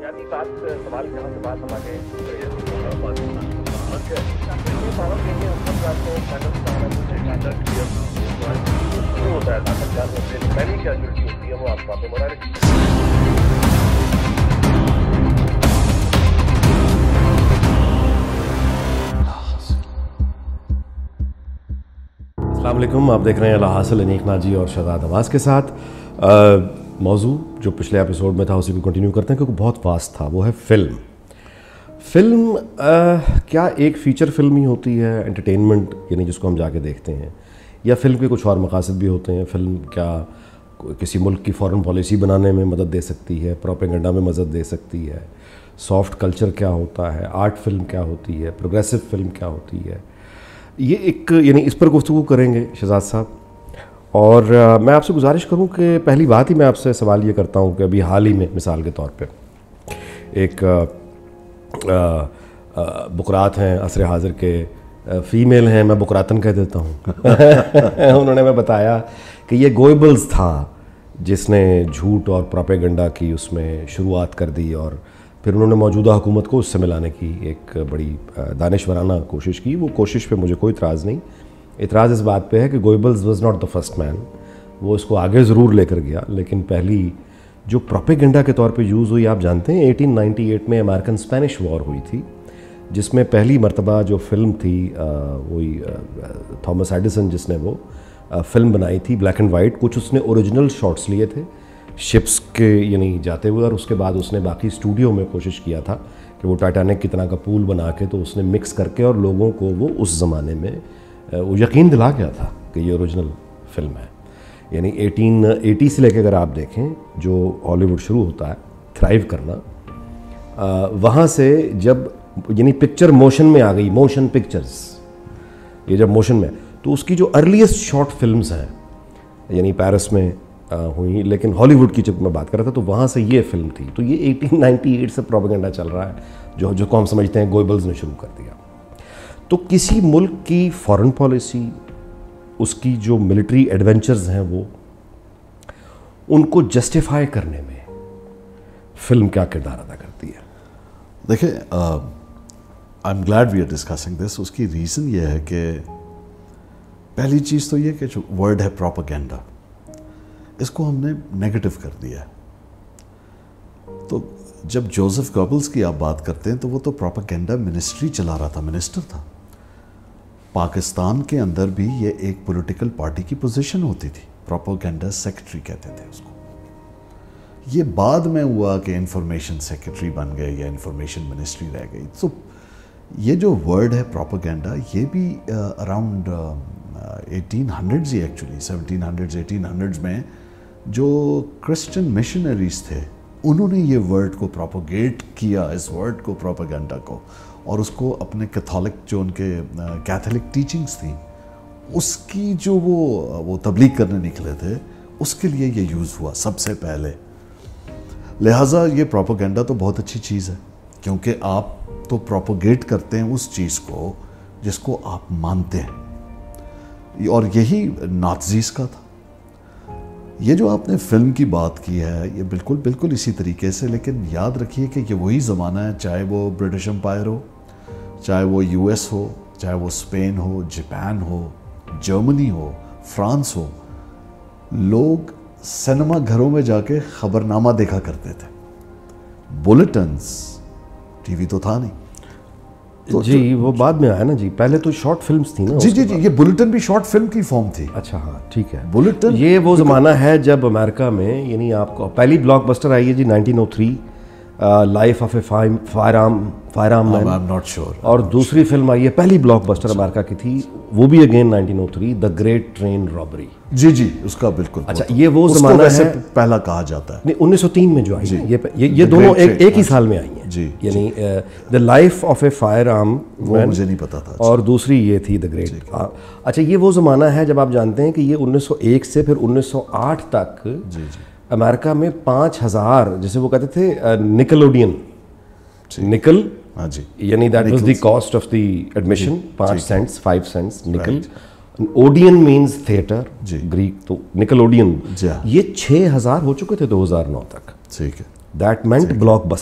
بنیادی بات سوال جہاں سے بات ہم آگے ہوتا ہے پہلی کیجویلٹی ہوتی ہے وہ آپ کو السلام علیکم. آپ دیکھ رہے ہیں الحاصل انیق ناجی اور شہزاد عباس کے ساتھ. موضوع جو پچھلے ایپیسوڈ میں تھا اسی کو کنٹینیو کرتے ہیں کیونکہ بہت واسٹ تھا. وہ ہے فلم. کیا ایک فیچر فلم ہی ہوتی ہے انٹرٹینمنٹ یعنی جس کو ہم جا کے دیکھتے ہیں, یا فلم کے کچھ اور مقاصد بھی ہوتے ہیں؟ فلم کیا کسی ملک کی فارن پالیسی بنانے میں مدد دے سکتی ہے, پروپیگنڈا میں مدد دے سکتی ہے؟ سافٹ کلچر کیا ہوتا ہے؟ آرٹ فلم کیا ہوتی ہے؟ پروگریسو فلم کیا ہوتی ہے؟ یہ ایک یعنی اس پر گفتگو کریں گے شہزاد صاحب. اور میں آپ سے گزارش کروں کہ پہلی بات ہی میں آپ سے سوال یہ کرتا ہوں کہ ابھی حال ہی میں مثال کے طور پہ ایک بقرات ہیں عصر حاضر کے, فیمیل ہیں, میں بقراتن کہہ دیتا ہوں. انہوں نے میں بتایا کہ یہ گوئبلز تھا جس نے جھوٹ اور پروپیگنڈا کی اس میں شروعات کر دی, اور پھر انہوں نے موجودہ حکومت کو اس سے ملانے کی ایک بڑی دانشورانہ کوشش کی. وہ کوشش پہ مجھے کوئی اعتراض نہیں. اعتراض اس بات پہ ہے کہ Goebbels was not the first man. وہ اس کو آگے ضرور لے کر گیا, لیکن پہلی جو پروپیگنڈا کے طور پہ یوز ہوئی, آپ جانتے ہیں 1898 میں امریکن اسپینش وار ہوئی تھی, جس میں پہلی مرتبہ جو فلم تھی وہی تھامس ایڈیسن جس نے وہ فلم بنائی تھی بلیک اینڈ وائٹ. کچھ اس نے اوریجنل شاٹس لیے تھے شپس کے یعنی جاتے ہوئے, اور اس کے بعد اس نے باقی اسٹوڈیو میں کوشش کیا تھا کہ وہ ٹائٹینک کی طرح کا پول بنا کے تو اس نے مکس کر کے, اور لوگوں کو وہ اس زمانے میں وہ یقین دلا گیا تھا کہ یہ اوریجنل فلم ہے. یعنی 1880 سے لے کے اگر آپ دیکھیں جو ہالی ووڈ شروع ہوتا ہے تھرائیو کرنا, وہاں سے جب یعنی پکچر موشن میں آ گئی, موشن پکچرز یہ جب موشن میں, تو اس کی جو ارلیسٹ شارٹ فلمز ہیں یعنی پیرس میں ہوئی, لیکن ہالی ووڈ کی جب میں بات کر رہا تھا تو وہاں سے یہ فلم تھی. تو یہ 1898 سے پروپیگنڈا چل رہا ہے جو کو ہم سمجھتے ہیں گوئبلز نے شروع کر دیا. تو کسی ملک کی فارن پالیسی, اس کی جو ملٹری ایڈونچرز ہیں, وہ ان کو جسٹیفائی کرنے میں فلم کیا کردار ادا کرتی ہے؟ دیکھیں, I am glad we are discussing this. اس کی ریزن یہ ہے کہ پہلی چیز تو یہ کہ جو ورڈ ہے پروپیگنڈا, اس کو ہم نے نیگیٹو کر دیا ہے. تو جب جوزف گوبلز کی آپ بات کرتے ہیں تو وہ تو پروپیگنڈا منسٹری چلا رہا تھا, منسٹر تھا. پاکستان کے اندر بھی یہ ایک پولیٹیکل پارٹی کی پوزیشن ہوتی تھی, پروپیگنڈا سیکرٹری کہتے تھے اس کو. یہ بعد میں ہوا کہ انفارمیشن سیکرٹری بن گئے یا انفارمیشن منسٹری رہ گئی. تو یہ جو ورڈ ہے پروپیگنڈا, یہ بھی اراؤنڈ 1800s ہی ایکچولی 1700s 1800s میں جو کرسچن مشنریز تھے انہوں نے یہ ورڈ کو پروپیگیٹ کیا, اس ورڈ کو پروپیگنڈا کو, اور اس کو اپنے کیتھولک جو ان کے کیتھولک ٹیچنگز تھیں اس کی جو وہ تبلیغ کرنے نکلے تھے اس کے لیے یہ یوز ہوا سب سے پہلے. لہٰذا یہ پروپیگنڈا تو بہت اچھی چیز ہے کیونکہ آپ تو پروپیگیٹ کرتے ہیں اس چیز کو جس کو آپ مانتے ہیں, اور یہی نازیز کا تھا. یہ جو آپ نے فلم کی بات کی ہے یہ بالکل اسی طریقے سے, لیکن یاد رکھیے کہ یہ وہی زمانہ ہے, چاہے وہ برٹش امپائر ہو, چاہے وہ US ہو, چاہے وہ اسپین ہو, جاپان ہو, جرمنی ہو, فرانس ہو. لوگ سینما گھروں میں جا کے خبرنامہ دیکھا کرتے تھے, بلیٹنز, ٹی وی تو تھا نہیں. جی وہ بعد میں آیا نا جی, پہلے تو شارٹ فلمز تھیں نا. جی یہ بلیٹن بھی شارٹ فلم کی فارم تھی. اچھا ہاں ٹھیک ہے. بلیٹن یہ وہ زمانہ ہے جب امریکہ میں یعنی آپ کو پہلی بلاک بسٹر آئی ہے جی 1903, life of a firearm man, not sure. اور دوسری فلم آئی ہے پہلی بلاک بسٹر امریکہ کی تھی, وہ بھی again 1903, the great train robbery. جی اس کا بالکل. اچھا یہ وہ زمانہ ہے پہلا کہا جاتا ہے. نہیں 1903 میں جو آئی ہے, یہ دونوں ایک ہی سال میں آئی ہیں. جی یعنی the life of a firearm وہ مجھے نہیں پتا تھا, اور دوسری یہ تھی دا گریٹ. اچھا یہ وہ زمانہ ہے جب آپ جانتے ہیں کہ یہ 1901 سے پھر 1908 تک امریکہ میں 5000 جیسے وہ کہتے تھے نکلوڈین, نکل یعنی that was the cost of the admission, 5 cents 5 cents nickel. Odeon means theatre, Greek تو نکلوڈین. یہ 6000 ہو چکے تھے 2009 تک. ٹھیک ہے. That meant blockbuster.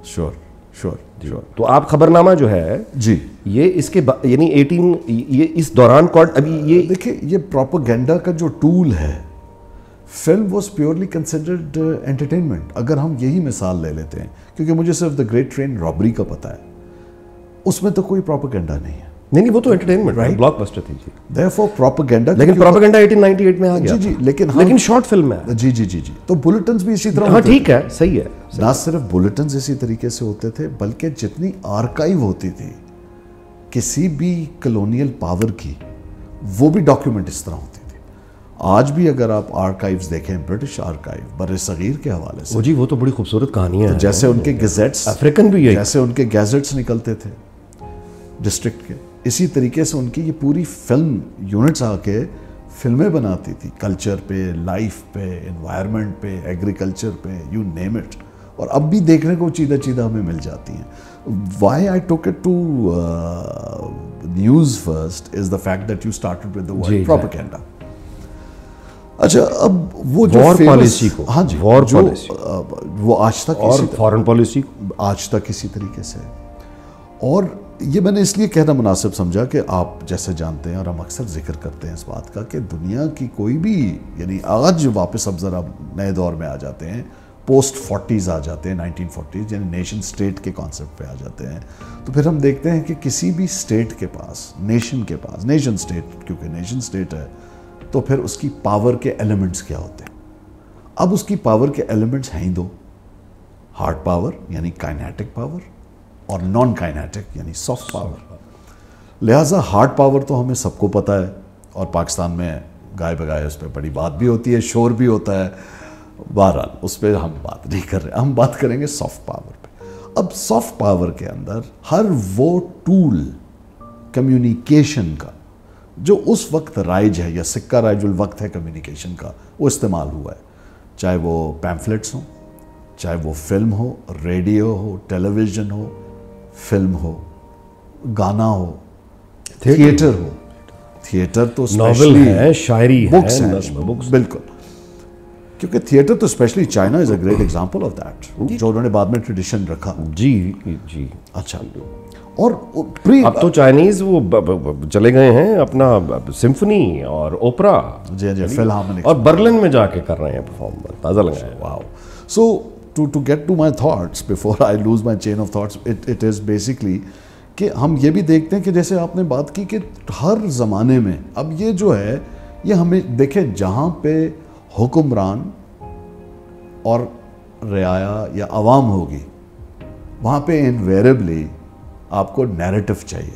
Sure sure sure. تو آپ خبرنامہ جو ہے جی یہ اس کے یعنی 18 یہ اس دوران ابھی یہ دیکھیں یہ پروپیگنڈا کا جو ٹول ہے, film was purely considered entertainment. اگر ہم یہی مثال لے لیتے ہیں, کیونکہ مجھے صرف دا گریٹ ٹرین رابری کا پتہ ہے, اس میں تو کوئی پروپیگنڈا نہیں ہے. نہیں وہ تو انٹرٹینمنٹ بلاک بسٹر تھی جی. Therefore propaganda, لیکن پروپیگنڈا 1898 میں آ گیا. جی لیکن لیکن شارٹ فلم ہے. جی جی جی جی تو بلیٹنز بھی اسی طرح ہاں ٹھیک ہے, صحیح ہے. نہ صرف بلیٹنز اسی طریقے سے ہوتے تھے, بلکہ جتنی آرکائیو ہوتی تھی کسی بھی کلونیل پاور کی, وہ بھی ڈاکیومنٹ اس طرح ہوتی تھی. آج بھی اگر آپ آرکائیوز دیکھیں, برٹش آرکائیو بر صغیر کے حوالے سے, جی وہ تو بڑی خوبصورت کہانیاں ہیں. جیسے ان کے گیزٹس, افریقن بھی ہے, جیسے ان کے گیزٹس نکلتے تھے ڈسٹرکٹ کے, اسی طریقے سے ان کی یہ پوری فلم یونٹس آ کے فلمیں بناتی تھی, کلچر پہ, لائف پہ, انوائرمنٹ پہ, ایگریکلچر پہ, یو نیم اٹ. اور اب بھی دیکھنے کو چیدہ ہمیں مل جاتی ہیں. Why I took it to news first is the fact that you started with the word propaganda. اچھا اب وہ جو وار پالیسی کو, ہاں جی وار پالیسی وہ آج تک اور فارن پالیسی آج تک اسی طریقے سے. اور یہ میں نے اس لیے کہنا مناسب سمجھا کہ آپ جیسے جانتے ہیں, اور ہم اکثر ذکر کرتے ہیں اس بات کا, کہ دنیا کی کوئی بھی, یعنی آج واپس اب ذرا نئے دور میں آ جاتے ہیں, پوسٹ 40s آ جاتے ہیں, 1940s, یعنی نیشن سٹیٹ کے کانسیپٹ پہ آ جاتے ہیں, تو پھر ہم دیکھتے ہیں کہ کسی بھی سٹیٹ کے پاس, نیشن کے پاس, نیشن سٹیٹ کیونکہ نیشن سٹیٹ ہے, تو پھر اس کی پاور کے ایلیمنٹس کیا ہوتے ہیں. اب اس کی پاور کے ایلیمنٹس ہیں ہی دو, ہارڈ پاور یعنی کائنیٹک پاور, اور نان کائنیٹک یعنی سافٹ پاور. لہٰذا ہارڈ پاور تو ہمیں سب کو پتہ ہے, اور پاکستان میں گائے بگائے اس پہ بڑی بات بھی ہوتی ہے, شور بھی ہوتا ہے. بہرحال اس پہ ہم بات نہیں کر رہے, ہم بات کریں گے سافٹ پاور پہ. اب سافٹ پاور کے اندر ہر وہ ٹول کمیونیکیشن کا جو اس وقت رائج ہے, یا سکہ رائج الوقت ہے کمیونیکیشن کا, وہ استعمال ہوا ہے. چاہے وہ پیمفلٹس ہوں, چاہے وہ فلم ہو, ریڈیو ہو, ٹیلی ویژن ہو, فلم ہو, گانا ہو, تھیٹر ہو. تھیٹر تو ناول ہے, شاعری ہے, بکس ہیں, بالکل. کیونکہ تھیٹر تو especially China is a great example of that, جو انہوں نے بعد میں ٹریڈیشن رکھا. جی جی. اچھا, اور اب تو چائنیز وہ چلے گئے ہیں اپنا سمفنی اور اوپرا, جی جی, فی الحال اور برلن میں جا کے کر رہے ہیں پرفارم, تازہ لگا ہے. واو. سو to get to my thoughts before I lose my chain of thoughts, it is basically کہ ہم یہ بھی دیکھتے ہیں کہ جیسے آپ نے بات کی کہ ہر زمانے میں اب یہ جو ہے, یہ ہمیں دیکھیں جہاں پہ حکمران اور رعایا یا عوام ہوگی, وہاں پہ انویریبلی آپ کو نیریٹو چاہیے.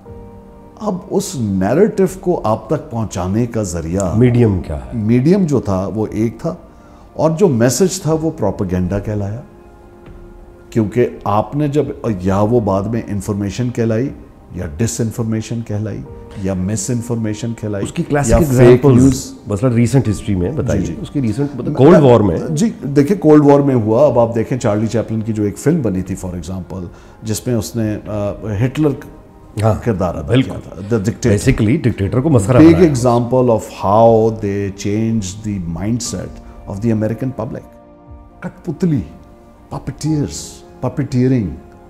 اب اس نیریٹو کو آپ تک پہنچانے کا ذریعہ, میڈیم کیا ہے, میڈیم جو تھا وہ ایک تھا, اور جو میسج تھا وہ پروپیگنڈا کہلایا. کیونکہ آپ نے جب, یا وہ بعد میں انفارمیشن کہلائی, یا ڈس انفارمیشن کہلائی, یا مس انفارمیشن کہلائی, اس کی کلاسک ایگزامپلز مثلا ریسنٹ ہسٹری میں بتائیے. اس کی ریسنٹ کولڈ وار میں, جی دیکھیں کولڈ وار میں ہوا. اب آپ دیکھیں چارلی چیپلن کی جو ایک فلم بنی تھی فار ایگزامپل, جس میں اس نے ہٹلر کردار ادا کیا تھا, بیسیکلی ڈکٹیٹر کو مسخرہ بنایا. Big example of how they change the mindset of the American public. کٹ پتلی, پپیٹیئرز, پپیٹیئرنگ,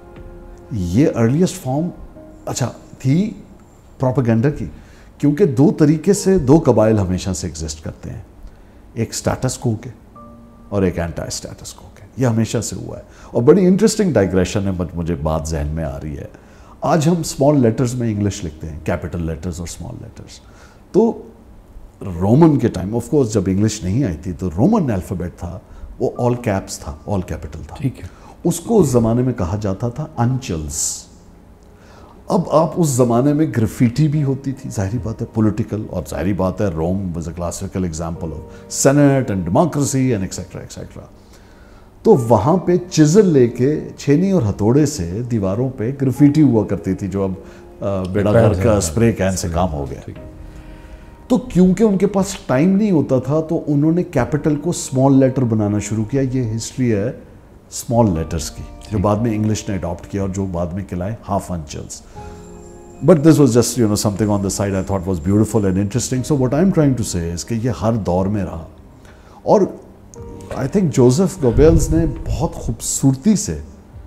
یہ ارلیسٹ فارم اچھا تھی پروپیگنڈا کی. کیونکہ دو طریقے سے دو قبائل ہمیشہ سے ایگزسٹ کرتے ہیں, ایک سٹیٹس کو کے اور ایک اینٹی سٹیٹس کو کے. یہ ہمیشہ سے ہوا ہے. اور بڑی انٹرسٹنگ ڈائگریشن ہے, مجھے بات ذہن میں آ رہی ہے. آج ہم اسمال لیٹرز میں انگلش لکھتے ہیں, کیپٹل لیٹرز اور اسمال لیٹرز. تو رومن کے ٹائم آف کورس جب انگلش نہیں آئی تھی, تو رومن الفابیٹ تھا وہ آل کیپس تھا, آل کیپٹل تھا. ٹھیک ہے. اس کو اس زمانے میں کہا جاتا تھا انچلز. اب آپ اس زمانے میں گرافیٹی بھی ہوتی تھی, ظاہری بات ہے پولیٹیکل, اور ظاہری بات ہے Rome was a classical example of senate and democracy and etcetera etcetera. تو وہاں پہ چزل لے کے چھینی اور ہتھوڑے سے دیواروں پہ گرافیٹی ہوا کرتی تھی, جو اب بیڑا گھر کا اسپرے کین سے کام ہو گیا. تو کیونکہ ان کے پاس ٹائم نہیں ہوتا تھا, تو انہوں نے کیپٹل کو اسمال لیٹر بنانا شروع کیا. یہ ہسٹری ہے اسمال لیٹرز کی, جو بعد میں انگلش نے اڈاپٹ کیا, اور جو بعد میں کہلائے ہاف انچلز. But this was just you know something on the side I thought was beautiful and interesting. So what I am trying to say is کہ یہ ہر دور میں رہا. اور آئی تھنک جوزف گوبیلز نے بہت خوبصورتی سے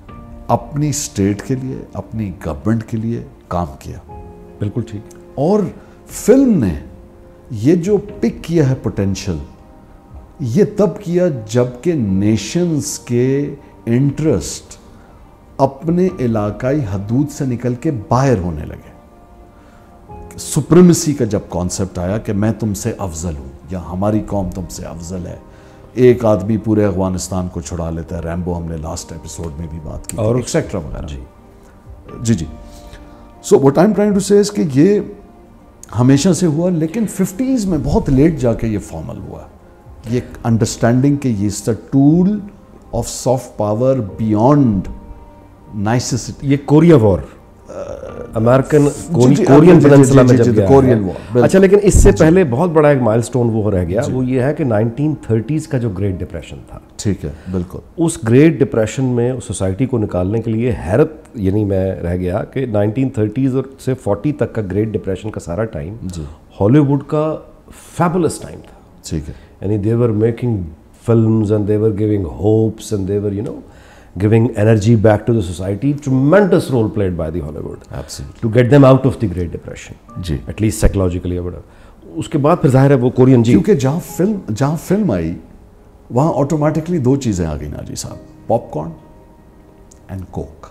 اپنی اسٹیٹ کے لیے, اپنی گورنمنٹ کے لیے کام کیا. بالکل ٹھیک. اور فلم نے یہ جو پک کیا ہے پوٹینشل, یہ تب کیا جب کہ نیشنز کے انٹرسٹ اپنے علاقائی حدود سے نکل کے باہر ہونے لگے. سپریمیسی کا جب کانسیپٹ آیا کہ میں تم سے افضل ہوں یا ہماری قوم تم سے افضل ہے, ایک آدمی پورے افغانستان کو چھڑا لیتا ہے, ریمبو ہم نے لاسٹ ایپیسوڈ میں بھی بات کی, اور ایکسیکٹرا وغیرہ. جی. So what I am trying to say is کہ یہ ہمیشہ سے ہوا, لیکن 50s میں بہت لیٹ جا کے یہ فارمل ہوا, یہ انڈرسٹینڈنگ کہ یہ is the tool of soft power beyond necessity. یہ Korea war, American Korean peninsula میں جب گیا. اچھا, لیکن اس سے پہلے بہت بڑا ایک مائل سٹون وہ رہ گیا, وہ یہ ہے کہ 1930s کا جو گریٹ ڈپریشن تھا. ٹھیک ہے, بالکل. اس گریٹ ڈپریشن میں سوسائٹی کو نکالنے کے لیے حیرت, یعنی میں رہ گیا کہ 1930s اور سے 40 تک کا گریٹ ڈپریشن کا سارا ٹائم ہالی ووڈ کا فیبولس ٹائم تھا. ٹھیک ہے. یعنی they were making films and they were giving hopes and they were, you know, giving energy back to the society. Tremendous role played by the Hollywood. Absolutely. To get them out of the Great Depression. G. At least psychologically or whatever. اس کے بعد پھر ظاہر ہے وہ Korean. جی. کیونکہ جہاں film آئی وہاں automatically دو چیزیں آ گئی ناجی صاحب, پاپ کارن اینڈ کوک.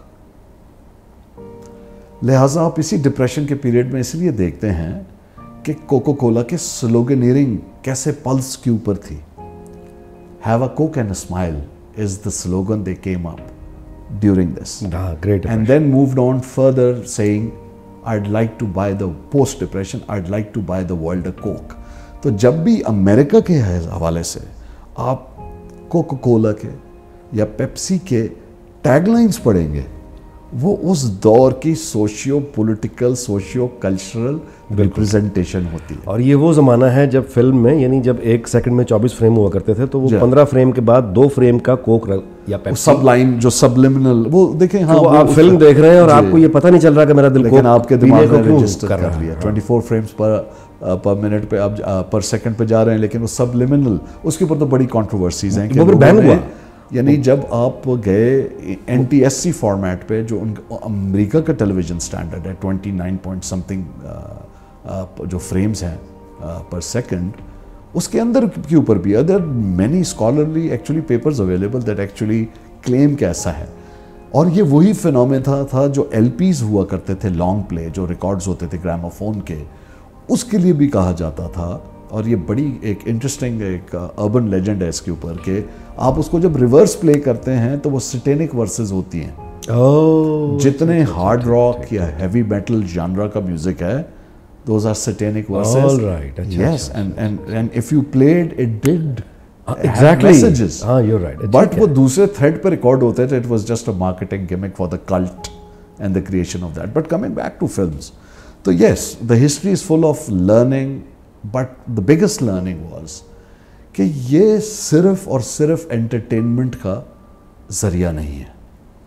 لہٰذا آپ اسی ڈپریشن کے پیریڈ میں اس لیے دیکھتے ہیں کہ کوکو کولا کے سلوگنیئرنگ کیسے پلس کے اوپر تھی. Have a Coke and a smile is the slogan they came up during this. And then moved on further saying I'd like to buy the post depression, I'd like to buy the world a coke. تو جب بھی امریکہ کے حوالے سے آپ cocoa کولا کے یا Pepsi کے ٹیگ لائنز پڑھیں گے, وہ اس دور کی socio political socio cultural representation ہوتی ہے. اور یہ وہ زمانہ ہے جب فلم میں, یعنی جب ایک سیکنڈ میں 24 فریم ہوا کرتے تھے تو وہ 15 فریم کے بعد 2 فریم کا کوک یا پیپسی, سب لائن جو سبلمنل, وہ دیکھیں. ہاں, وہ آپ فلم دیکھ رہے ہیں اور آپ کو یہ پتہ نہیں چل رہا کہ میرا دل لیکن آپ کے دماغ میں رجسٹر کر لیا 24 فریمز پر منٹ پہ آپ پر سیکنڈ پہ جا رہے ہیں, لیکن وہ سبلمنل, اس کے اوپر تو بڑی کانٹروورسیز ہیں. یعنی جب آپ گئے N T S C format پہ, جو امریکہ کا ٹیلی ویژن اسٹینڈرڈ ہے 29 پوائنٹ سمتھنگ جو فریمز ہیں پر سیکنڈ, اس کے اندر کے اوپر بھی other many scholarly actually papers available that actually claim کہ ایسا ہے. اور یہ وہی فینومینا تھا جو ایل پیز ہوا کرتے تھے, لانگ پلے جو ریکارڈز ہوتے تھے گراموفون کے, اس کے لیے بھی کہا جاتا تھا. اور یہ بڑی ایک انٹرسٹنگ ایک اربن لیجنڈ ہے اس کے اوپر کہ آپ اس کو جب ریورس پلے کرتے ہیں تو وہ سٹینک ورسز ہوتی ہیں. جتنے ہارڈ راک یا ہیوی میٹل جانرا کا میوزک ہے, those are satanic verses. All right. Yes, and if you played, it did exactly have messages. You're right. But وہ دوسرے تھریڈ پہ ریکارڈ ہوتے تھے. It was just a marketing gimmick for the cult and the creation of that. But coming back to films, so yes, the history is full of learning, but the biggest learning was کہ یہ صرف اور صرف entertainment کا ذریعہ نہیں ہے.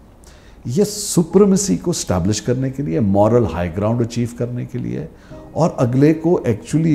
یہ سپریمیسی کو اسٹیبلش کرنے کے لیے, مورل ہائی گراؤنڈ اچیو کرنے کے لیے, اور اگلے کو actually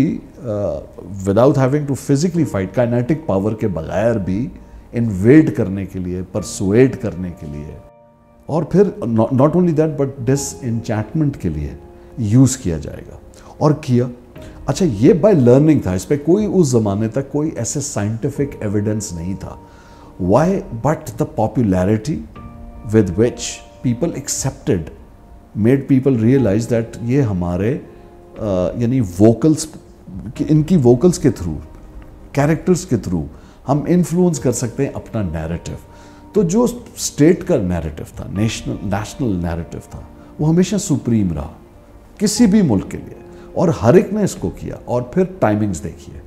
without having to physically fight, kinetic power کے بغیر بھی انویڈ کرنے کے لیے, پرسویڈ کرنے کے لیے, اور پھر not only that but disenchantment کے لیے یوز کیا جائے گا. اور کیا. اچھا, یہ بائی لرننگ تھا, اس پہ کوئی اس زمانے تک کوئی ایسے سائنٹیفک ایویڈنس نہیں تھا. Why but the popularity with which people accepted made people realize that یہ ہمارے یعنی ووکلس, ان کی ووکلس کے تھرو, کیریکٹرز کے تھرو ہم انفلوئنس کر سکتے ہیں اپنا نیریٹو. تو جو اسٹیٹ کا نیریٹو تھا, نیشنل نیریٹو تھا, وہ ہمیشہ سپریم رہا کسی بھی ملک کے لیے, اور ہر ایک نے اس کو کیا. اور پھر ٹائمنگز دیکھیے,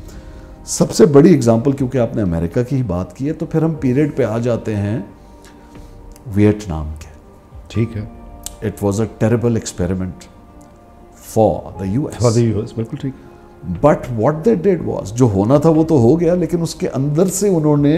سب سے بڑی اگزامپل, کیونکہ آپ نے امریکہ کی ہی بات کی ہے, تو پھر ہم پیریڈ پہ آ جاتے ہیں ویتنام کے. ٹھیک ہے. It was a terrible experiment for the U S. بالکل ٹھیک. But what they did was, جو ہونا تھا وہ تو ہو گیا, لیکن اس کے اندر سے انہوں نے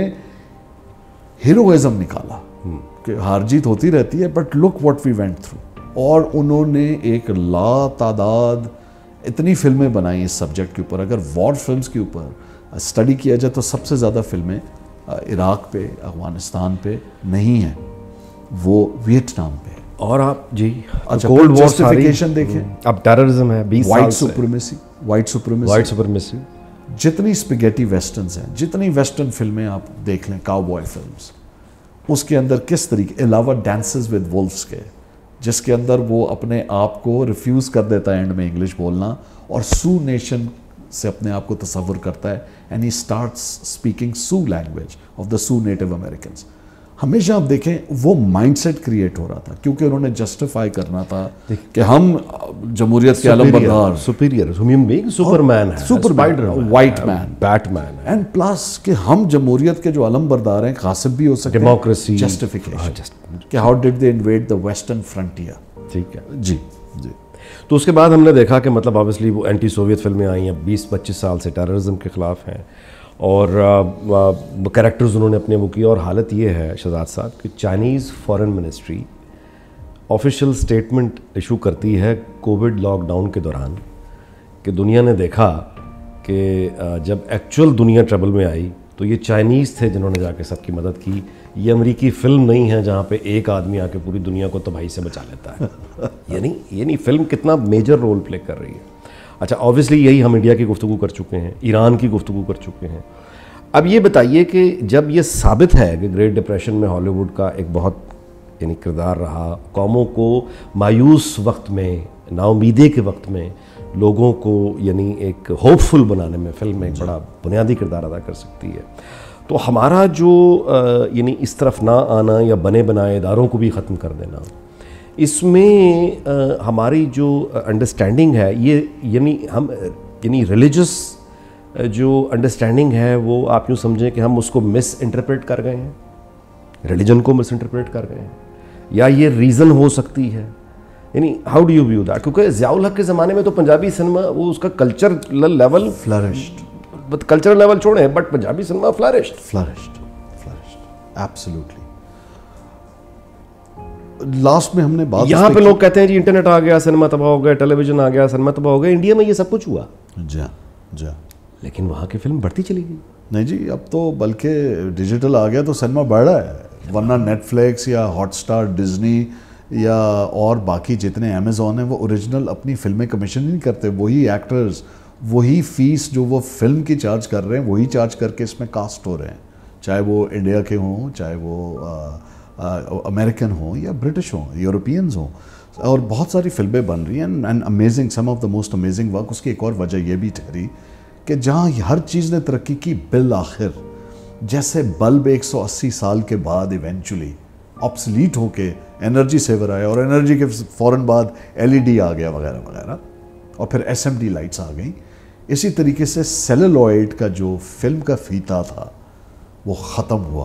ہیروئزم نکالا کہ ہار جیت ہوتی رہتی ہے, but look what we went through. اور انہوں نے ایک لا تعداد اتنی فلمیں بنائی اس سبجیکٹ کے اوپر. اگر وار فلمز کے اوپر اسٹڈی کیا جائے تو سب سے زیادہ فلمیں عراق پہ, افغانستان پہ نہیں ہیں. وہ ویتنام پہ. اور آپ جی اچھا کولڈ وار جسٹیفیکیشن دیکھیں, اب ٹیررزم ہے 20 وائٹ سال سپریمیسی, وائٹ سپریمیسی, جتنی اسپیگیٹی ویسٹرنز ہیں, جتنی ویسٹرن فلمیں آپ دیکھ لیں, کاؤ بوائے فلمز, اس کے اندر کس طریقے, علاوہ ڈانسز ود وولفز کے, جس کے اندر وہ اپنے آپ کو ریفیوز کر دیتا ہے اینڈ میں انگلش بولنا, اور سو نیشن سے اپنے آپ کو تصور کرتا ہے, and he starts speaking so language of the so native Americans. ہمیشہ آپ دیکھیں وہ مائنڈ سیٹ کریٹ ہو رہا تھا, کیونکہ انہوں نے جسٹیفائی کرنا تھا کہ ہم جمہوریت کے علم بردار, سپیریئر ہیومن بینگ, سپرمین ہے, super white man, batman, and plus کہ ہم جمہوریت کے جو علم بردار ہیں, غاصب بھی ہو سکتے ہیں, ڈیموکریسی, جسٹیفیکیشن کہ how did they invade the western frontier. ٹھیک ہے جی جی. تو اس کے بعد ہم نے دیکھا کہ مطلب آبویسلی وہ اینٹی سوویت فلمیں آئی ہیں, 20-25 سال سے ٹیررزم کے خلاف ہیں, اور کریکٹرز انہوں نے اپنے وہ کیا. اور حالت یہ ہے شہزاد صاحب کہ Chinese foreign ministry official statement issue کرتی ہے کووڈ لاک ڈاؤن کے دوران کہ دنیا نے دیکھا کہ جب ایکچوئل دنیا ٹربل میں آئی تو یہ چائنیز تھے جنہوں نے جا کے سب کی مدد کی. یہ امریکی فلم نہیں ہے جہاں پہ ایک آدمی آ کے پوری دنیا کو تباہی سے بچا لیتا ہے. یعنی فلم کتنا میجر رول پلے کر رہی ہے. اچھا آبویسلی یہی ہم انڈیا کی گفتگو کر چکے ہیں, ایران کی گفتگو کر چکے ہیں. اب یہ بتائیے کہ جب یہ ثابت ہے کہ گریٹ ڈپریشن میں ہالی ووڈ کا ایک بہت کردار رہا, قوموں کو مایوس وقت میں, نا امیدی کے وقت میں لوگوں کو ایک ہوپ فل بنانے میں فلم ایک بڑا بنیادی کردار ادا کر سکتی ہے, تو ہمارا جو اس طرف نہ آنا یا بنے بنائے اداروں کو بھی ختم کر دینا, اس میں ہماری جو انڈرسٹینڈنگ ہے یہ ہم ریلیجس جو انڈرسٹینڈنگ ہے وہ آپ یوں سمجھیں کہ ہم اس کو مس انٹرپریٹ کر گئے ہیں, ریلیجن کو مس انٹرپریٹ کر گئے ہیں, یا یہ ریزن ہو سکتی ہے. How do you view that? کیونکہ ضیاء الحق کے زمانے میں تو پنجابی سنیما وہ اس کا cultural level flourished, cultural level چھوڑیں but Punjabi cinema flourished absolutely. Last میں ہم نے بات, یہاں پہ لوگ کہتے ہیں جی انٹرنیٹ آ گیا سنیما تباہ ہو گیا, ٹیلی ویژن آ گیا سنیما تباہ ہو گیا. انڈیا میں یہ سب کچھ ہوا جا لیکن وہاں کی فلم بڑھتی چلی گئی. نہیں جی, اب تو بلکہ ڈیجیٹل آ گیا تو سنیما بڑھ رہا ہے, ورنہ نیٹ فلیکس یا ہاٹ اسٹار, ڈزنی یا اور باقی جتنے امیزون ہیں وہ اوریجنل اپنی فلمیں کمیشن نہیں کرتے. وہی ایکٹرز, وہی فیس جو وہ فلم کی چارج کر رہے ہیں وہی چارج کر کے اس میں کاسٹ ہو رہے ہیں, چاہے وہ انڈیا کے ہوں, چاہے وہ امریکن ہوں یا برٹش ہوں, یورپینز ہوں. اور بہت ساری فلمیں بن رہی ہیں and amazing, some of the most amazing work. اس کی ایک اور وجہ یہ بھی ٹھہری کہ جہاں ہر چیز نے ترقی کی, بالآخر جیسے بلب 180 سال کے بعد ایونچولی آبسلیٹ ہو کے انرجی سیور آیا, اور انرجی کے فوراً بعد LED آ گیا وغیرہ وغیرہ, اور پھر SMD لائٹس آ گئیں. اسی طریقے سے سیلولوئڈ کا جو فلم کا فیتا تھا وہ ختم ہوا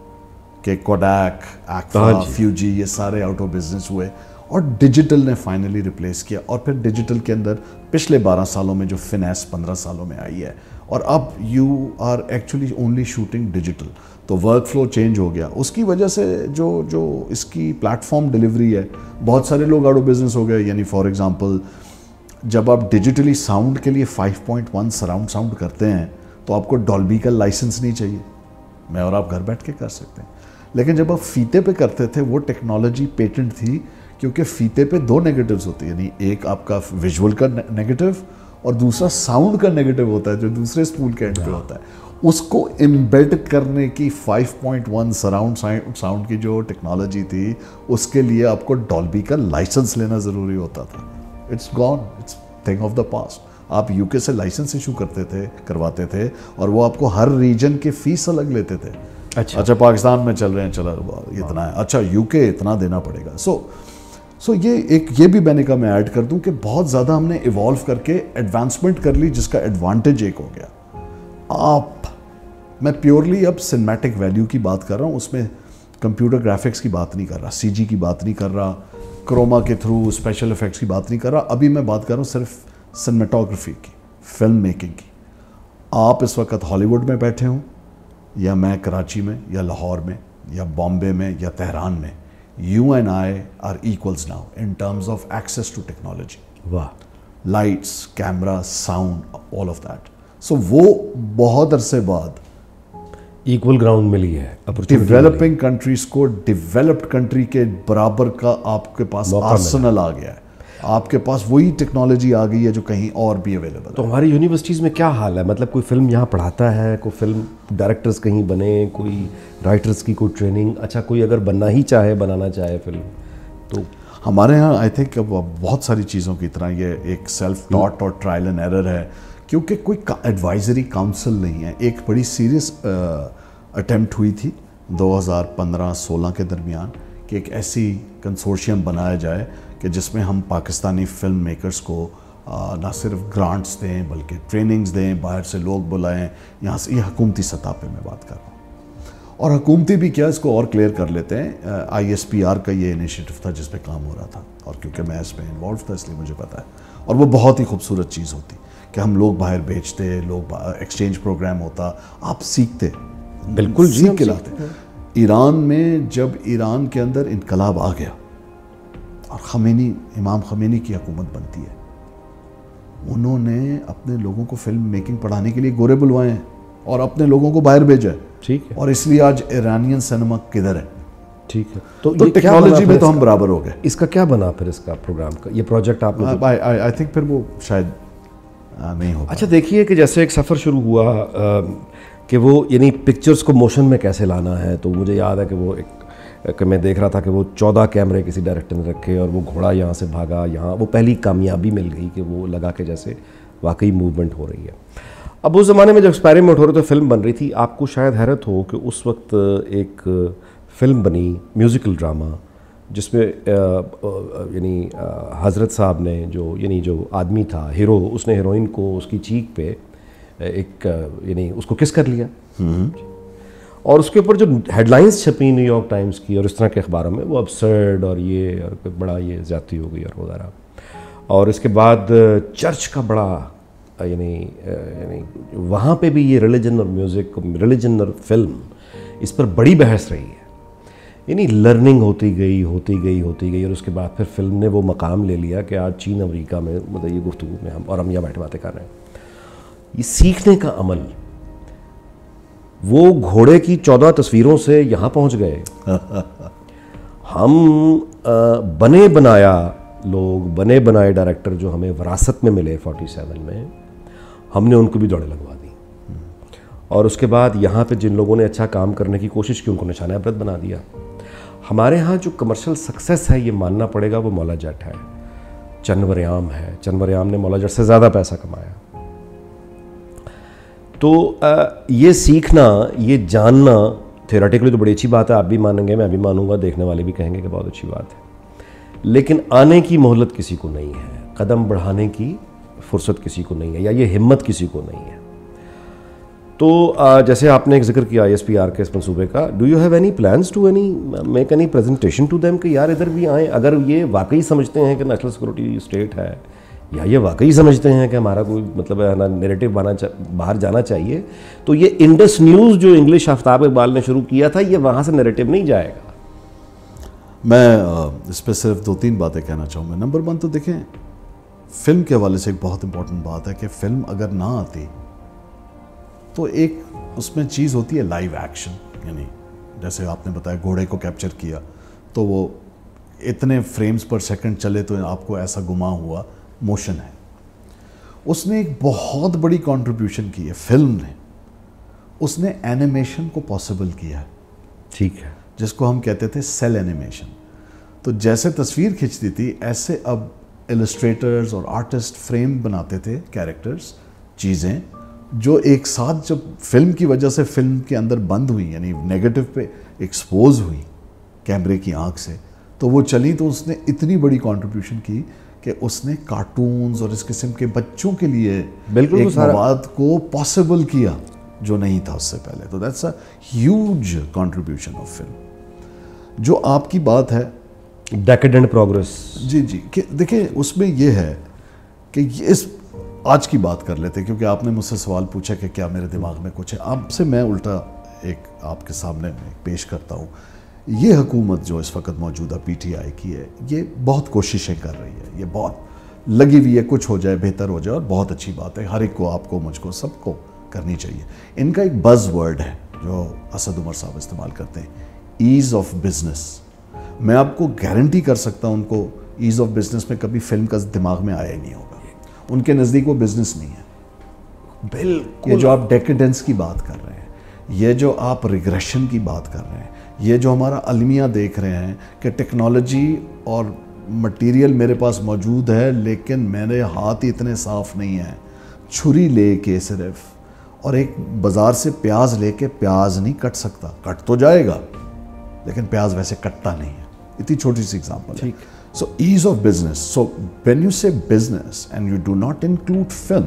کہ کوڈیک, ایکفا, فیوجی یہ سارے آؤٹ آف بزنس ہوئے, اور ڈیجیٹل نے فائنلی ریپلیس کیا. اور پھر ڈیجیٹل کے اندر پچھلے 12 سالوں میں جو فنیس 15 سالوں میں آئی ہے, اور اب you are actually only shooting digital, تو ورک فلو چینج ہو گیا. اس کی وجہ سے جو اس کی پلیٹ فارم ڈیلیوری ہے, بہت سارے لوگ آؤٹ آف بزنس ہو گئے. فار ایگزامپل جب آپ ڈیجیٹلی ساؤنڈ کے لیے 5.1 سراؤنڈ ساؤنڈ کرتے ہیں تو آپ کو ڈالبی کا لائسنس نہیں چاہیے, میں اور آپ گھر بیٹھ کے کر سکتے ہیں. لیکن جب آپ فیتے پہ کرتے تھے وہ ٹیکنالوجی پیٹنٹ تھی, کیونکہ فیتے پہ 2 نیگیٹیوز ہوتے ہیں, ایک آپ کا ویژول کا نیگیٹو اور دوسرا ساؤنڈ کا نیگیٹو ہوتا ہے جو دوسرے اسپول کے اینڈ پہ ہوتا ہے. اس کو امبیڈ کرنے کی 5.1 سراؤنڈ ساؤنڈ کی جو ٹیکنالوجی تھی, اس کے لیے آپ کو ڈالبی کا لائسنس لینا ضروری ہوتا تھا. It's gone, it's thing of the past. آپ UK سے لائسنس ایشو کرواتے تھے, اور وہ آپ کو ہر ریجن کے فیس الگ لیتے تھے. اچھا پاکستان میں چل رہے ہیں, چلا اتنا ہے, اچھا UK اتنا دینا پڑے گا. سو یہ بھی میں نے کہا میں ایڈ کر دوں کہ بہت زیادہ ہم نے ایوالو کر کے ایڈوانسمنٹ کر لی, جس کا ایڈوانٹیج ایک ہو گیا. میں پیورلی اب سنیمیٹک ویلیو کی بات کر رہا ہوں, اس میں کمپیوٹر گرافکس کی بات نہیں کر رہا, CG کی بات نہیں کر رہا, کروما کے تھرو اسپیشل افیکٹس کی بات نہیں کر رہا. ابھی میں بات کر رہا ہوں صرف سنیمیٹوگرافی کی, فلم میکنگ کی. آپ اس وقت ہالی ووڈ میں بیٹھے ہوں, یا میں کراچی میں, یا لاہور میں, یا بامبے میں, یا تہران میں, you and I are equals now in terms of access to technology. واہ, lights, camera, sound, all of that. So وہ بہت عرصے بعد ایکول گراؤنڈ ملی ہے, ڈیولپنگ کنٹریز کو ڈیولپڈ کنٹری کے برابر کا آپ کے پاس آرسنل آ گیا ہے, آپ کے پاس وہی ٹیکنالوجی آ گئی ہے جو کہیں اور بھی اویلیبل ہے. تو ہماری یونیورسٹیز میں کیا حال ہے, مطلب کوئی فلم یہاں پڑھاتا ہے, کوئی فلم ڈائریکٹرز کہیں بنے, کوئی رائٹرز کی کوئی ٹریننگ, اچھا کوئی اگر بننا ہی چاہے, بنانا چاہے فلم, تو ہمارے ہاں آئی تھنک بہت ساری چیزوں کی طرح یہ ایک سیلف ٹاٹ اور ٹرائل اینڈ ایرر ہے, کیونکہ کوئی ایڈوائزری کاؤنسل نہیں ہے. ایک بڑی سیریس اٹیمپٹ ہوئی تھی 2015-16 کے درمیان کہ ایک ایسی کنسورشیم بنایا جائے کہ جس میں ہم پاکستانی فلم میکرز کو نہ صرف گرانٹس دیں بلکہ ٹریننگز دیں, باہر سے لوگ بلائیں. یہاں سے یہ حکومتی سطح پہ میں بات کر رہا ہوں, اور حکومتی بھی کیا, اس کو اور کلیئر کر لیتے ہیں, ISPR کا یہ انیشیٹو تھا جس پہ کام ہو رہا تھا, اور کیونکہ میں اس میں انوالو تھا اس لیے مجھے پتا ہے. اور وہ بہت ہی خوبصورت چیز ہوتی کہ ہم لوگ باہر بیچتے, لوگ ایکسچینج پروگرام ہوتا, آپ سیکھتے, بالکل سیکھ کے لاتے. ایران میں جب ایران کے اندر انقلاب آ گیا اور امام خمینی کی حکومت بنتی ہے, انہوں نے اپنے لوگوں کو فلم میکنگ پڑھانے کے لیے گورے بلوائے ہیں اور اپنے لوگوں کو باہر بھیجا ہے. ٹھیک ہے, اور اس لیے آج ایرانین سینما کدھر ہے. ٹھیک ہے, تو ٹیکنالوجی میں تو ہم برابر ہو گئے. اس کا کیا بنا پھر, اس کا پروگرام کا یہ پروجیکٹ آپ نے, آئی تھنک پھر وہ شاید نہیں ہو. اچھا دیکھیے کہ جیسے ایک سفر شروع ہوا کہ وہ یعنی پکچرز کو موشن میں کیسے لانا ہے, تو مجھے یاد ہے کہ وہ ایک کہ میں دیکھ رہا تھا کہ وہ 14 کیمرے کسی ڈائریکٹر نے رکھے اور وہ گھوڑا یہاں سے بھاگا یہاں, وہ پہلی کامیابی مل گئی کہ وہ لگا کہ جیسے واقعی موومنٹ ہو رہی ہے. اب اس زمانے میں جب ایکسپیریمنٹ ہو رہے تو فلم بن رہی تھی, آپ کو شاید حیرت ہو کہ اس وقت ایک فلم بنی میوزیکل ڈرامہ جس میں یعنی حضرت صاحب نے جو آدمی تھا ہیرو, اس نے ہیروئن کو اس کی چیک پہ ایک یعنی اس کو کس کر لیا, اور اس کے اوپر جو ہیڈ لائنز چھپی نیو یارک ٹائمز کی اور اس طرح کے اخباروں میں, وہ ابسرڈ اور یہ اور بڑا یہ زیادتی ہو گئی اور وغیرہ. اور اس کے بعد چرچ کا بڑا یعنی وہاں پہ بھی یہ ریلیجن اور میوزک, ریلیجن اور فلم, اس پر بڑی بحث رہی ہے. یعنی لرننگ ہوتی گئی, اور اس کے بعد پھر فلم نے وہ مقام لے لیا کہ آج چین امریکہ میں مطلب یہ گفتگو میں ہم یہاں بیٹھے باتیں کر رہے ہیں. یہ سیکھنے کا عمل, وہ گھوڑے کی 14 تصویروں سے یہاں پہنچ گئے. ہم بنے بنائے ڈائریکٹر جو ہمیں وراثت میں ملے 47 میں, ہم نے ان کو بھی دوڑے لگوا دی, اور اس کے بعد یہاں پہ جن لوگوں نے اچھا کام کرنے کی کوشش کی ان کو نشانہ عبرت بنا دیا. ہمارے ہاں جو کمرشل سکسیس ہے یہ ماننا پڑے گا, وہ مولا جٹ ہے, چنوریام ہے. چنوریام نے مولا جٹ سے زیادہ پیسہ کمایا. تو یہ سیکھنا, یہ جاننا تھیوریٹیکلی تو بڑی اچھی بات ہے, آپ بھی مانیں گے, میں بھی مانوں گا, دیکھنے والے بھی کہیں گے کہ بہت اچھی بات ہے, لیکن آنے کی مہلت کسی کو نہیں ہے, قدم بڑھانے کی فرصت کسی کو نہیں ہے, یا یہ ہمت کسی کو نہیں ہے. تو جیسے آپ نے ایک ذکر کیا ISPR کے اس منصوبے کا, do you have any plans to make any presentation to them کہ یار ادھر بھی آئیں, اگر یہ واقعی سمجھتے ہیں کہ نیشنل سیکورٹی اسٹیٹ ہے, یا یہ واقعی سمجھتے ہیں کہ ہمارا کوئی مطلب ہے نا نیریٹو باہر جانا چاہیے, تو یہ انڈس نیوز جو انگلش آفتاب اقبال نے شروع کیا تھا, یہ وہاں سے نیریٹو نہیں جائے گا. میں اس پہ صرف 2-3 باتیں کہنا چاہوں گا. نمبر 1 تو دیکھیں, فلم کے حوالے سے ایک بہت امپورٹنٹ بات ہے کہ فلم اگر نہ آتی تو ایک اس میں چیز ہوتی ہے لائیو ایکشن. یعنی جیسے آپ نے بتایا گھوڑے کو کیپچر کیا تو وہ اتنے فریمز پر سیکنڈ چلے تو آپ کو ایسا گما ہوا موشن ہے. اس نے ایک بہت بڑی کنٹریبیوشن کی ہے فلم نے, اس نے اینیمیشن کو پاسبل کیا ہے. ٹھیک ہے, جس کو ہم کہتے تھے سیل اینیمیشن. تو جیسے تصویر کھنچتی تھی ایسے اب السٹریٹرز اور آرٹسٹ فریم بناتے تھے کیریکٹرز, چیزیں جو ایک ساتھ جب فلم کی وجہ سے فلم کے اندر بند ہوئی, یعنی نیگیٹو پہ ایکسپوز ہوئی کیمرے کی آنکھ سے, تو وہ چلی. تو اس نے اتنی بڑی کنٹریبیوشن کی کہ اس نے کارٹونز اور اس قسم کے بچوں کے لیے بالکل ایک مواد کو پاسبل کیا جو نہیں تھا اس سے پہلے. تو that's a huge contribution of film. جو آپ کی بات ہے ڈیکیڈنٹ پروگریس, جی کہ دیکھیں اس میں یہ ہے کہ اس آج کی بات کر لیتے, کیونکہ آپ نے مجھ سے سوال پوچھا کہ کیا میرے دماغ میں کچھ ہے. آپ سے میں الٹا ایک آپ کے سامنے پیش کرتا ہوں. یہ حکومت جو اس وقت موجودہ PTI کی ہے, یہ بہت کوششیں کر رہی ہے, یہ بہت لگی ہوئی ہے, کچھ ہو جائے بہتر ہو جائے, اور بہت اچھی بات ہے, ہر ایک کو, آپ کو, مجھ کو, سب کو کرنی چاہیے. ان کا ایک بز ورڈ ہے جو اسد عمر صاحب استعمال کرتے ہیں, ایز آف بزنس. میں آپ کو گارنٹی کر سکتا ہوں ان کو ایز آف بزنس میں کبھی فلم کا دماغ میں آیا ہی نہیں ہوگا. ان کے نزدیک وہ بزنس نہیں ہے. بالکل. یہ جو آپ ڈیکیڈنس کی بات کر رہے ہیں, یہ جو آپ ریگریشن کی بات کر رہے ہیں, یہ جو ہمارا المیہ دیکھ رہے ہیں کہ ٹیکنالوجی اور مٹیریل میرے پاس موجود ہے لیکن میرے ہاتھ اتنے صاف نہیں ہیں, چھری لے کے صرف, اور ایک بازار سے پیاز لے کے پیاز نہیں کٹ سکتا. کٹ تو جائے گا لیکن پیاز ویسے کٹتا نہیں ہے. اتنی چھوٹی سی ایگزامپل ہے. So as of business. So when you say business and you do not include film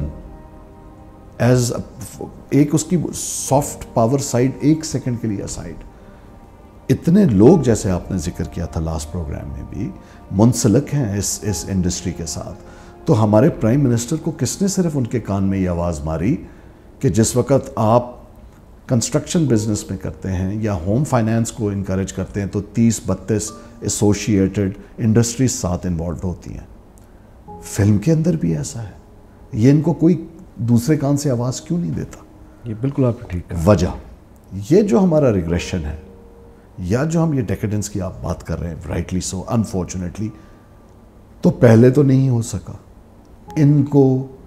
as ایک اس کی سافٹ پاور سائڈ ایک سیکنڈ کے لیے سائڈ, اتنے لوگ جیسے آپ نے ذکر کیا تھا لاسٹ پروگرام میں بھی منسلک ہیں اس انڈسٹری کے ساتھ. تو ہمارے پرائم منسٹر کو کس نے صرف ان کے کان میں یہ آواز ماری کہ جس وقت آپ کنسٹرکشن بزنس میں کرتے ہیں یا ہوم فائنانس کو انکریج کرتے ہیں تو 30-32 ایسوشیٹڈ انڈسٹریز ساتھ انوالوڈ ہوتی ہیں. فلم کے اندر بھی ایسا ہے. یہ ان کو کوئی دوسرے کان سے آواز کیوں نہیں دیتا؟ یہ بالکل آپ نے ٹھیک کہا. وجہ یہ جو ہمارا ریگریشن ہے یا جو ہم یہ ڈیکیڈنس کی آپ بات کر رہے ہیں, رائٹلی سو, انفارچونیٹلی تو پہلے تو نہیں ہو سکا. ان کو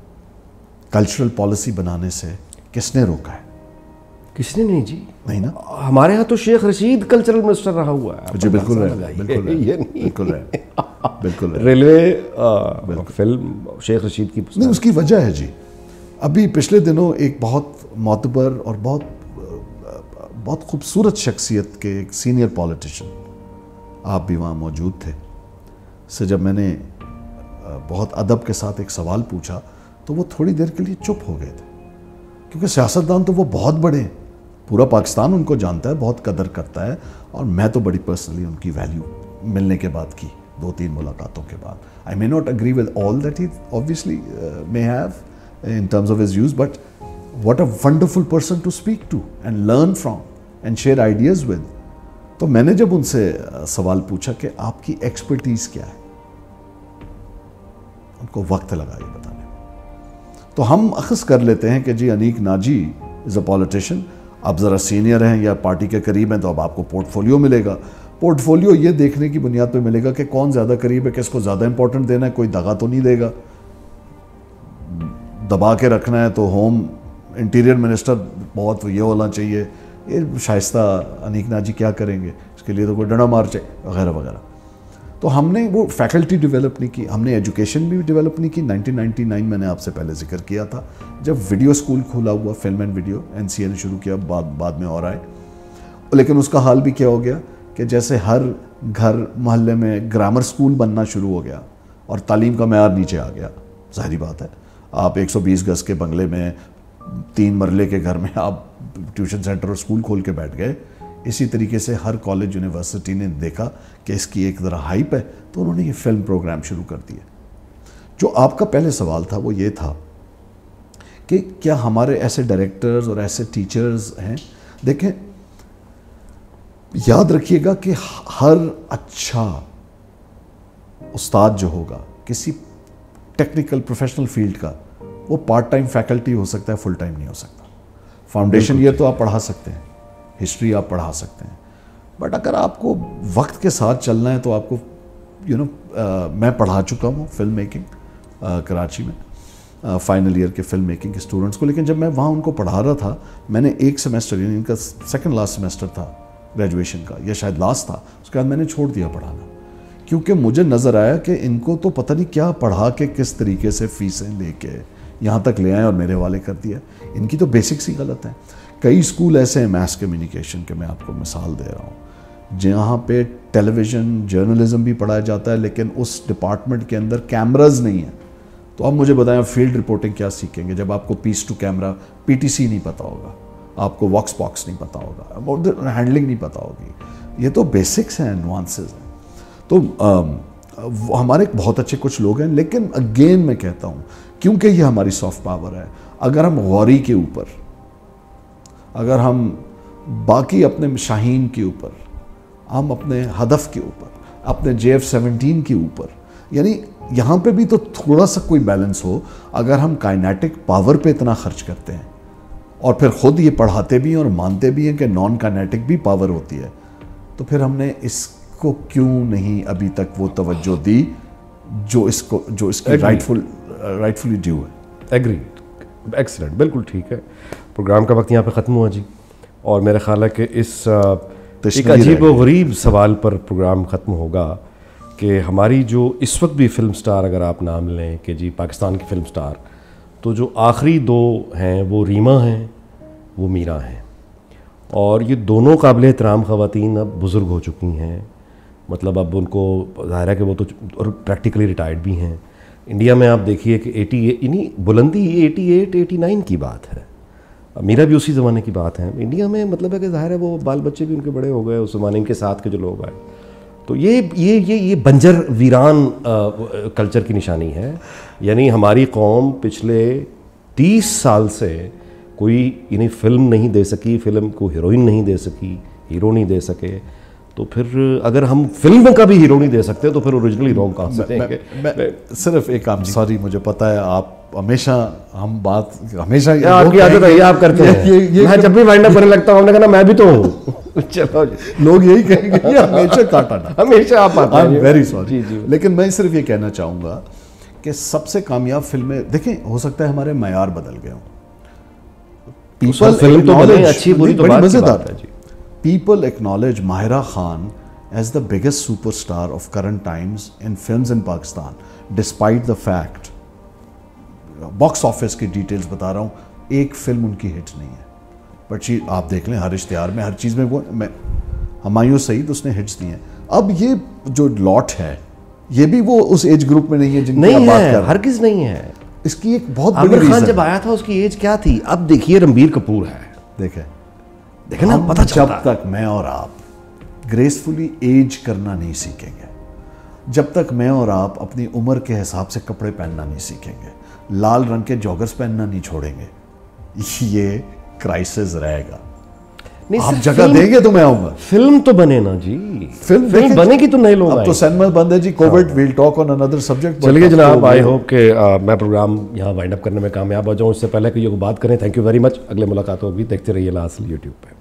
کلچرل پالیسی بنانے سے کس نے روکا ہے؟ کس نے نہیں جی. نہیں نا. ہمارے ہاں تو شیخ رشید کلچرل منسٹر رہا ہوا ہے. جی بالکل ہے, بالکل ہے, بالکل ہے. ریلوے فلم شیخ رشید کی نہیں, اس کی وجہ ہے جی. ابھی پچھلے دنوں ایک بہت معتبر اور بہت خوبصورت شخصیت کے ایک سینئر پولیٹیشین, آپ بھی وہاں موجود تھے, سے جب میں نے بہت ادب کے ساتھ ایک سوال پوچھا تو وہ تھوڑی دیر کے لیے چپ ہو گئے تھے, کیونکہ سیاستدان تو وہ بہت بڑے ہیں, پورا پاکستان ان کو جانتا ہے, بہت قدر کرتا ہے, اور میں تو بڑی پرسنلی ان کی ویلیو ملنے کے بعد کی, 2-3 ملاقاتوں کے بعد. I may not agree with all that he obviously may have in terms of his views, but what a wonderful person to speak to and learn from and share ideas with. تو میں نے جب ان سے سوال پوچھا کہ آپ کی ایکسپرٹیز کیا ہے, ان کو وقت لگا یہ بتانے میں. تو ہم اخذ کر لیتے ہیں کہ جی انیک ناجی از اے پولیٹیشین, آپ ذرا سینئر ہیں یا پارٹی کے قریب ہیں تو اب آپ کو پورٹ فولیو ملے گا. پورٹ فولیو یہ دیکھنے کی بنیاد پہ ملے گا کہ کون زیادہ قریب ہے, کس کو زیادہ امپورٹنٹ دینا ہے, کوئی دغا تو نہیں دے گا. دبا کے رکھنا ہے تو ہوم انٹیریئر منسٹر بہت یہ ہونا چاہیے, یہ شائستہ انیک ناجی کیا کریں گے, اس کے لیے تو کوئی ڈنڈا مار چاہیے وغیرہ وغیرہ. تو ہم نے وہ فیکلٹی ڈیولپ نہیں کی, ہم نے ایجوکیشن بھی ڈیولپ نہیں کی. 1999 میں نے آپ سے پہلے ذکر کیا تھا جب ویڈیو اسکول کھولا ہوا, فلم اینڈ ویڈیو NCA نے شروع کیا, بعد میں اور آئے. لیکن اس کا حال بھی کیا ہو گیا کہ جیسے ہر گھر محلے میں گرامر اسکول بننا شروع ہو گیا اور تعلیم کا معیار نیچے آ گیا. ظاہری بات ہے, آپ 120 گز کے بنگلے میں 3 مرلے کے گھر میں آپ ٹیوشن سینٹر اور اسکول کھول کے بیٹھ گئے. اسی طریقے سے ہر کالج یونیورسٹی نے دیکھا کہ اس کی ایک ذرا ہائپ ہے تو انہوں نے یہ فلم پروگرام شروع کر دیے. جو آپ کا پہلے سوال تھا وہ یہ تھا کہ کیا ہمارے ایسے ڈائریکٹرز اور ایسے ٹیچرز ہیں. دیکھیں, یاد رکھیے گا کہ ہر اچھا استاد جو ہوگا کسی ٹیکنیکل پروفیشنل فیلڈ کا, وہ پارٹ ٹائم فیکلٹی ہو سکتا ہے, فل ٹائم نہیں ہو سکتا. فاؤنڈیشن یہ تو آپ پڑھا سکتے ہیں, ہسٹری آپ پڑھا سکتے ہیں, بٹ اگر آپ کو وقت کے ساتھ چلنا ہے تو آپ کو میں پڑھا چکا ہوں فلم میکنگ کراچی میں, فائنل ایئر کے فلم میکنگ کے اسٹوڈنٹس کو. لیکن جب میں وہاں ان کو پڑھا رہا تھا, میں نے ایک سیمسٹر, یعنی ان کا سیکنڈ لاسٹ سیمسٹر تھا گریجویشن کا, یا شاید لاسٹ تھا, اس کے بعد میں نے چھوڑ دیا پڑھانا, کیونکہ مجھے نظر آیا کہ ان کو تو پتہ نہیں کیا پڑھا کے کس طریقے سے فیسیں لے کے یہاں تک لے آئے اور میرے حوالے کر دیا. ان کی تو بیسکس ہی غلط ہیں. کئی اسکول ایسے ہیں میس کمیونیکیشن کے, میں آپ کو مثال دے رہا ہوں, جہاں پہ ٹیلی ویژن جرنلزم بھی پڑھایا جاتا ہے لیکن اس ڈپارٹمنٹ کے اندر کیمراز نہیں ہیں. تو اب مجھے بتائیں فیلڈ رپورٹنگ کیا سیکھیں گے جب آپ کو پیس ٹو کیمرہ PTC نہیں پتہ ہوگا, آپ کو واکس باکس نہیں پتہ ہوگا, ہینڈلنگ نہیں پتہ ہوگی. یہ تو بیسکس ہیں, نوانسز ہیں. تو ہمارے بہت اچھے کچھ لوگ ہیں, لیکن اگین میں کہتا ہوں کیونکہ یہ ہماری سافٹ پاور ہے, اگر ہم غوری کے اوپر, اگر ہم باقی اپنے شاہین کے اوپر, ہم اپنے ہدف کے اوپر, اپنے JF-17 کے اوپر, یعنی یہاں پہ بھی تو تھوڑا سا کوئی بیلنس ہو. اگر ہم کائنیٹک پاور پہ اتنا خرچ کرتے ہیں اور پھر خود یہ پڑھاتے بھی ہیں اور مانتے بھی ہیں کہ نان کائنیٹک بھی پاور ہوتی ہے. تو پھر ہم نے اس کو کیوں نہیں ابھی تک وہ توجہ دی جو اس کی رائٹفلی ڈیو ہے. ایگریڈ, ایکسلنٹ, بالکل ٹھیک ہے. پروگرام کا وقت یہاں پہ ختم ہوا جی, اور میرا خیال ہے کہ اس ایک عجیب و غریب سوال پر پروگرام ختم ہوگا کہ ہماری جو اس وقت بھی فلم سٹار, اگر آپ نام لیں کہ جی پاکستان کی فلم سٹار, تو جو آخری 2 ہیں وہ ریما ہیں, وہ میرا ہیں, اور یہ دونوں قابل احترام خواتین اب بزرگ ہو چکی ہیں. مطلب اب ان کو ظاہر ہے کہ وہ تو پریکٹیکلی ریٹائرڈ بھی ہیں. انڈیا میں آپ دیکھیے کہ 88 یعنی بلندی 88-89 کی بات ہے, میرا بھی اسی زمانے کی بات ہے. انڈیا میں مطلب ہے کہ ظاہر ہے وہ بال بچے بھی ان کے بڑے ہو گئے اس زمانے, ان کے ساتھ کے جو لوگ آئے. تو یہ بنجر ویران کلچر کی نشانی ہے. یعنی ہماری قوم پچھلے 30 سال سے کوئی یعنی فلم نہیں دے سکی, فلم کو ہیروئن نہیں دے سکی, ہیرو نہیں دے سکے. تو پھر اگر ہم فلم کا بھی ہیرو نہیں دے سکتے تو پھر اوریجنل ہیرو کہاں سے دیں گے؟ میں صرف ایک کام, سوری مجھے پتہ ہے آپ ہمیشہ ہم بات ہمیشہ آپ کی عادت ہے, آپ کرتے ہیں. میں جب بھی وائنڈ اپ کرنے لگتا ہوں ہم نے کہا میں بھی تو ہوں. چلو لوگ یہی کہیں گے ہمیشہ کاٹانا, ہمیشہ آپ آتے ہیں. I am very sorry. لیکن میں صرف یہ کہنا چاہوں گا کہ سب سے کامیاب فلمیں دیکھیں, ہو سکتا ہے ہمارے معیار بدل گئے ہوں. فلم تو بنے اچھی بری تو بات مزیدار ہے جی. People acknowledge Mahira Khan as the biggest superstar of current times in films in Pakistan, despite the fact, box office کی ڈیٹیلز بتا رہا ہوں, ایک فلم ان کی ہٹ نہیں ہے. بٹ آپ دیکھ لیں ہر اشتہار میں ہر چیز میں وہ ہمایوں سعید اس نے ہٹس دی ہیں. اب یہ جو لاٹ ہے یہ بھی وہ اس ایج گروپ میں نہیں ہے جن کی آپ بات کر رہے ہیں. ہرگز نہیں ہے. اس کی ایک بہت بڑی عامر خان جب آیا تھا اس کی ایج کیا تھی, اب دیکھیے رنبیر کپور ہے. دیکھیں نا, پتہ جب تک میں اور آپ گریسفلی ایج کرنا نہیں سیکھیں گے, جب تک میں اور آپ اپنی عمر کے حساب سے کپڑے پہننا نہیں سیکھیں گے, لال رنگ کے جاگرز پہننا نہیں چھوڑیں گے, یہ کرائسس رہے گا. آپ جگہ دیں گے تو میں آؤں گا. فلم تو بنے نا جی, فلم بنے گی تو نئے لوگ. اب تو سینما بند ہے جی, covid, well talk on another subject. چلیے جناب, آئی ہوپ کہ میں پروگرام یہاں وائنڈ اپ کرنے میں کامیاب ہو جاؤں. اس سے پہلے کہ یہ بات کریں, تھینک یو ویری مچ. اگلے ملاقات ہوگی, دیکھتے رہیے لاسٹ یوٹیوب پہ.